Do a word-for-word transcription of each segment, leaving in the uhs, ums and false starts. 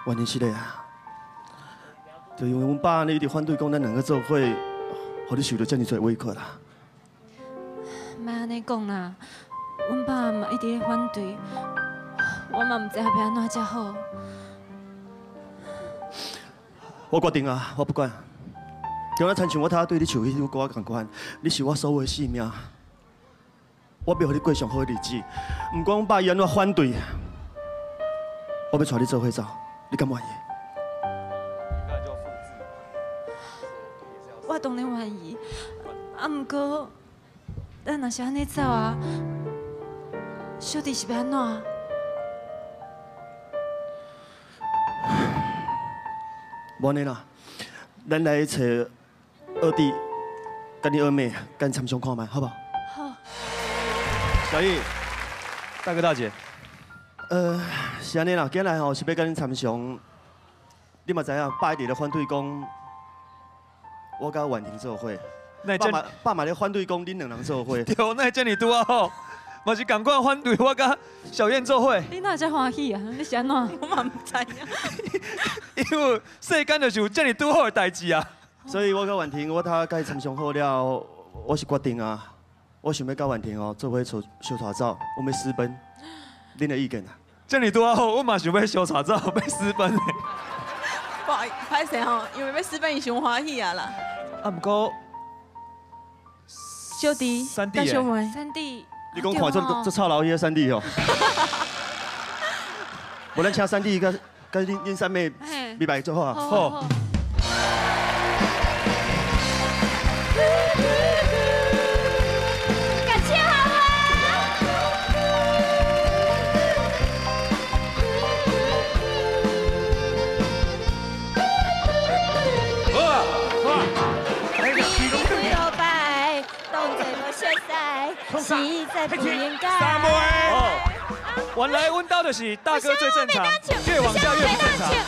原因是咧啊，就因为阮爸呢一直反对讲咱两个做伙，互你受到遮尔多委屈啦。 莫安尼讲啦，阮爸嘛一直咧反对，我嘛唔知要安怎才好。 我决定啊，我不管。今仔亲像我头对你唱迄首歌共款，你是我所有的性命，我要互你过上好的日子。唔管阮爸伊安怎反对，我要带你做伙走，你敢愿意？ 我当然愿意，啊，毋过咱若是安尼走啊，小弟是要安怎？ 无安尼啦，咱来找二弟，跟你二妹，跟参详看卖，好不好？ 好。 小易，大哥大姐， 呃，是安尼啦，今日吼是要跟你参详，你嘛知影，爸一直咧反对讲，我甲婉婷做伙，爸嘛爸嘛咧反对讲恁两人做伙。 对，那遮尔拄啊好，嘛是共款反对我甲小燕做伙。 你哪遮欢喜啊？你是安怎？我嘛唔知影。 因为世间就是有遮尔拄好的代志啊。 所以我甲婉婷，我他甲伊参详好了，我是决定啊，我想要甲婉婷哦做伙小小茶走，我们私奔，恁的意见啊？ 遮尔拄啊好，我嘛想要小茶走，要私奔的。 不好意思，歹势吼，因为要私奔，伊伤欢喜啊啦。 啊，不过小弟， 三弟小妹，三弟， 你讲看这这操劳迄个三弟哦，无咱请三弟甲甲恁恁三妹明白做好啊。 好。 感谢好啊！ 好啊，好啊。 摇摆，动作无熟悉，实在不应该。 三妹。哦，原来阮兜就是大哥最正常，越往下越不正常。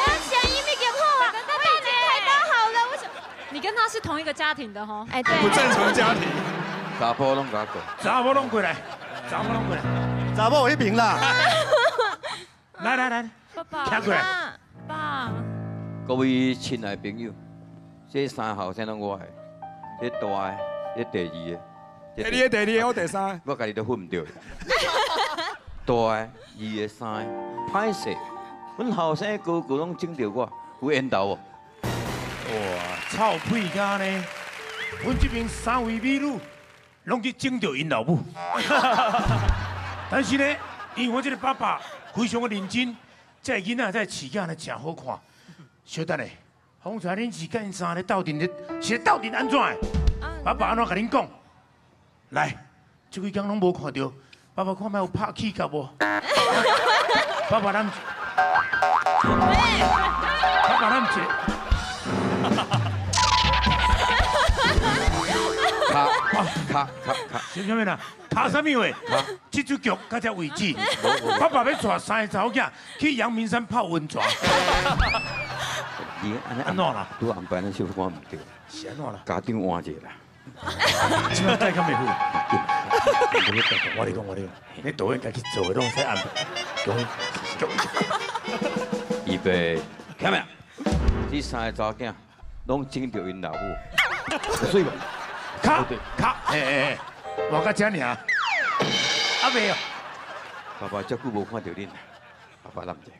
你跟他是同一个家庭的哈？哎，对。 不正常家庭。 查甫拢甲过。 查某拢过来，查某拢过来。 查某有一瓶啦。 来来来， 爸爸， 站过来。 爸。 各位亲爱朋友，这三后生拢我的，这大的，这第二第个。 二个、第二个，我第三个。 我家己都分唔到。大的、二个、三个，歹势。阮后生个个拢整到我，有缘投哦。 哇，臭屁家呢！阮这边三位美女拢去整到因老母，但是呢，因为我这个爸爸非常的认真，这囡仔这饲囝呢真好看。小等下，方才恁是跟因三个斗阵咧，是咧斗阵安怎的？爸爸安怎甲恁讲？来，这几天拢无看到，爸爸看卖有拍气甲无？爸爸咱，爸爸咱一。 卡卡卡卡， 是啥物啦？卡啥物话？这出剧到这为止。爸爸要带三个查某囝去阳明山泡温泉。 伊安尼安怎啦？ 拄安排那小可唔对。 是安怎啦？ 家长换者啦。 即摆再较袂好。我嚟讲，我嚟讲，你导演家己做的拢使安排。 预备，看没？这三个查某囝拢整到因老母，有水无？ 卡卡，哎哎哎，我甲遮尔，阿未哦。 爸爸遮久无看到恁，爸爸諗者。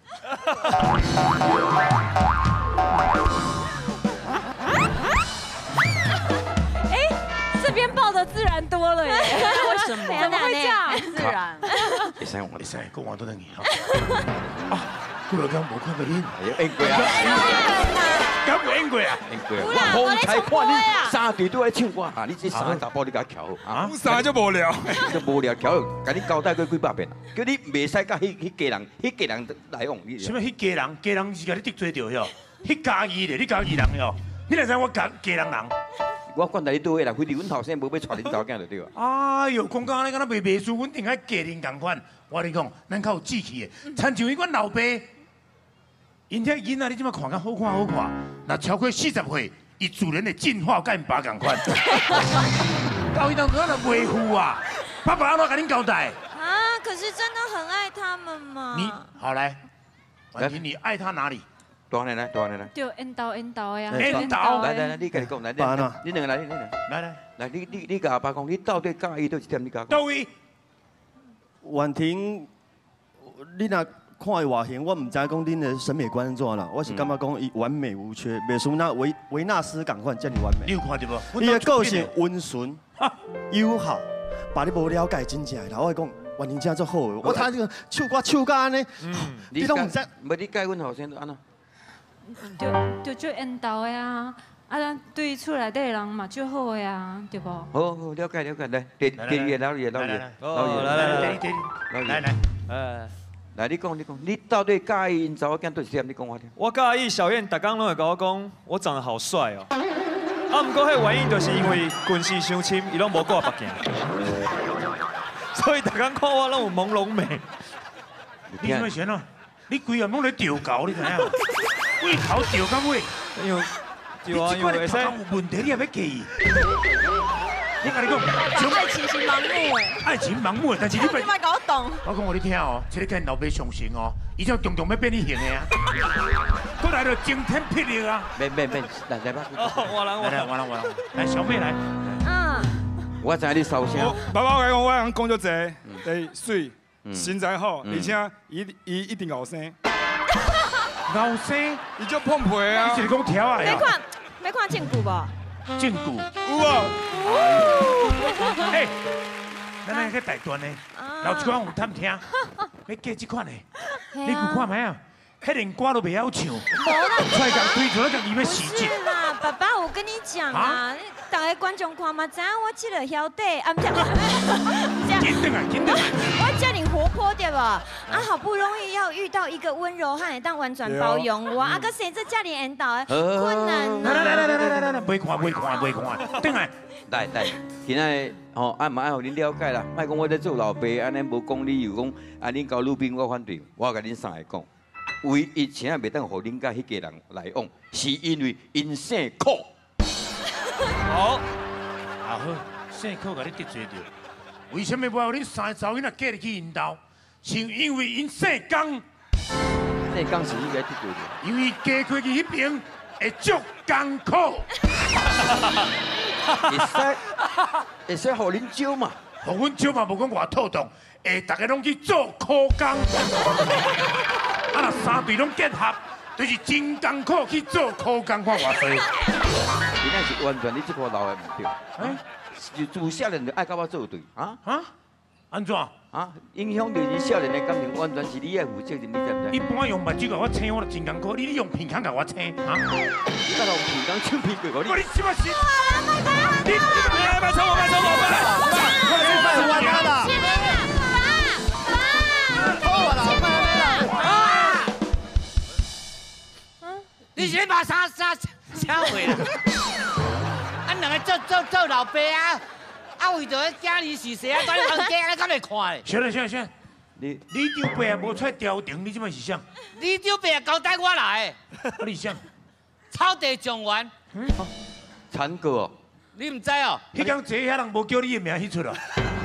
哎，这边抱的自然多了耶，为什么？怎么会这样？ 自然。 会使换， 会使，搁换多两年哈。啊，几落天无看到恁， 哎呀，演过啊！ 敢有演过啊？ 演过啊！我方才看恁三队都在唱歌啊！你这三个查甫你甲调好啊？ 三个就无聊， 就无聊调好，甲你交代过几百遍啦。叫你袂使甲迄迄家人，迄家人来往你。 什么？迄家人，家人是甲你得罪着哟。迄家己咧，你家己人哟。你来知我家家人人？ 我管在你倒位啦，非得阮后生无要带恁查某囝就对啊。 哎呦，讲到安尼，敢若袂袂输，阮定爱家人共款。我跟你讲，咱较有志气的，亲像伊阮老爸。因这囡仔你即摆看甲好看好看，若超过四十岁，伊自然会进化甲因爸共款。到伊当时就袂赴啊，爸爸安怎甲恁交代？ 啊，可是真的很爱他们嘛。 你好来， 婉婷，你爱他哪里？ 大来来，大来来。 就缘投缘投的呀。 缘投来来来，你跟你讲，来， 爸呢？ 你两个来，你两个来来来，你你你甲阿爸讲，你到底介意倒一点？你甲我讲。 到位。 婉婷，你若看伊外形，我唔知讲恁的审美观怎啦。我是感觉讲伊完美无缺，袂输那维维纳斯赶快遮尔完美。 你有看到无？ 伊的个性温顺、友好，把你无了解真正的。我讲婉婷真做好的，我睇这个唱歌唱甲安尼，你拢唔知。 无你介阮后生安怎？ 就就就缘投的啊，啊，咱对厝内底的人嘛就好的啊，对不？ 好，好，了解了解，来，第第二个老爷老爷老爷，来来来来来来， 哎， 来你讲你讲，你到底介意因查某囝对一点？你讲我听。 我介意小燕，逐工拢会甲我讲，我长得好帅哦。啊，不过迄原因就是因为近视伤深，伊拢无顾目镜，所以逐工看我拢有朦胧美。 你什么先哦？你规日拢咧调教，你知影？为头调到尾， 因为对啊，因为会使。 有问题，你也要介意。我跟你讲， 爱情是盲目的， 爱情盲目的，但是你别。 你莫搞我懂。 我讲我你听哦，这个跟老爸上身哦，伊就常常要变你型的啊。过来就惊天霹雳啊！ 免免免，来来吧。 哦，我人我来来，我来我来，来小妹来。 嗯。 我知你烧声。 爸爸，我讲我人讲足济，第水，身材好，而且伊伊一定后生。 后生， 伊足碰皮啊！ 你是讲挑啊？ 没看，没看证据无？ 证据有啊。 哎，咱那个大段的，老一款有探听，要嫁这款的，你有看没啊？迄连歌都袂晓唱，出来讲推出来讲伊要死劲。 是啦，爸爸，我跟你讲啊，大家观众看嘛，知影我这个晓得，啊不是， 紧等啊，紧等啊！ 我叫你活泼对吧？啊，好不容易要遇到一个温柔汉，当婉转包容我，啊个谁这家里引导的困难来来来来来来来来，袂看袂看袂看，等来。 来来，今仔吼，啊嘛爱互恁了解啦，莫讲我在做老爸，安尼无讲理由讲，啊恁交女朋友我反对，我甲恁三个讲。唯一请袂当互恁甲迄家人来往，是因为因姓苦。 好， 啊好，姓苦甲你得罪着。为什么无互恁三个查某囡仔嫁入去因兜？是因为因姓江。 姓江是应该得罪着。 因为嫁过去迄边会足艰苦。 会使，会使互恁招嘛？ 互阮招嘛，无讲偌妥当，会大家拢去做苦工。啊！若三队拢结合，就是真艰苦去做苦工，看偌济。 今仔是完全你这个老的唔对，哎，就自少年就爱甲我作对，啊啊？安怎？ 啊，影响到你少年的感情，完全是你爱负责任，你知唔知？ 一般用目睭甲我青，我就真艰苦，你你用片孔甲我青，啊？ 你甲用片孔唱片过我你。 我你什么事？ 你来来，冲我，来冲我，来！ 快点快点完他了！ 你先把啥啥抢回来！俺两个做做做老爸啊，啊为着迄囝儿是谁啊？在你房间你敢会看嘞？ 行了行了行了， 你你张爸也无出来调停，你即摆是啥？ 你张爸交代我来的。 啊你啥？ 草地状元。 残哥哦。 你唔知哦？ 迄天坐遐人无叫你的名迄出啊？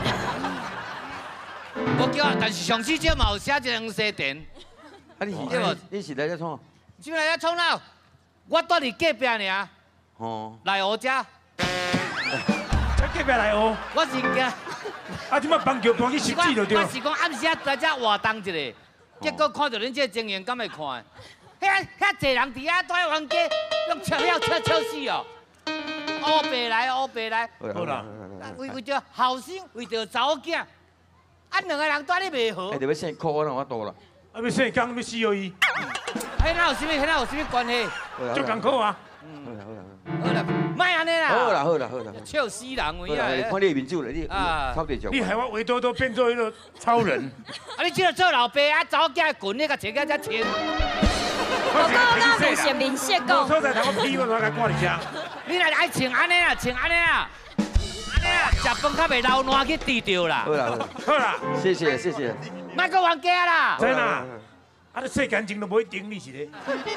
无叫，但是上次这嘛有写一张西田。 啊你是你是来在创？ 即摆来创哪？我住伫隔壁尔。 哦。 来我家。 在隔壁来学。 我是惊。 啊！即摆棒球搬去实际就对。 我是讲暗时啊来遮活动一下，结果看到恁这情形，敢会看？遐遐济人伫遐住喺房间，拢笑了笑笑死哦。乌白来乌白来。 好啦。 为为着后生，为着查某囝，啊两个人住咧袂好。 哎，就要姓苦，我让我多啦。 啊！要姓江，要死哦伊。 迄哪有啥物？迄哪有啥物关系？ 足艰苦啊！ 好啦好啦。 好啦，莫安尼啦。 好啦好啦好啦。 笑死人有影。 看你面子啦，你超地上。 你害我围多多变做迄个超人。 啊！你即个做老爸啊，查某囝滚，你甲穿甲遮穿。 我刚刚有实面色讲。 我所在头我屁我都甲挂伫遮。 你若爱穿安尼啦，穿安尼啦，安尼啦，食饭较袂流烂去治着啦。 好啦好啦。 好啦， 谢谢谢谢。 莫搁冤家啦。 真啦。啊！你世间情都无一定，你是咧？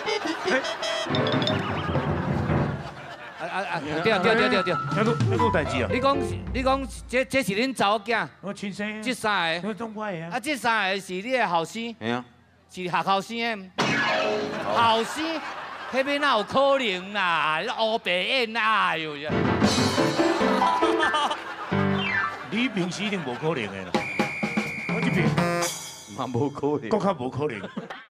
啊啊啊！对对对对对。 还佫还佫有代志啊？ 你讲你讲，这这是恁查某囝？ 我亲生。 这三个。 我总我的啊。 啊，这三个是你的后生。 系啊。 是学校生的，后生，迄边哪有可能啦？乌白眼哎呦呀！ 你平时一定无可能的啦，我这边嘛无可能， 搁较无可能。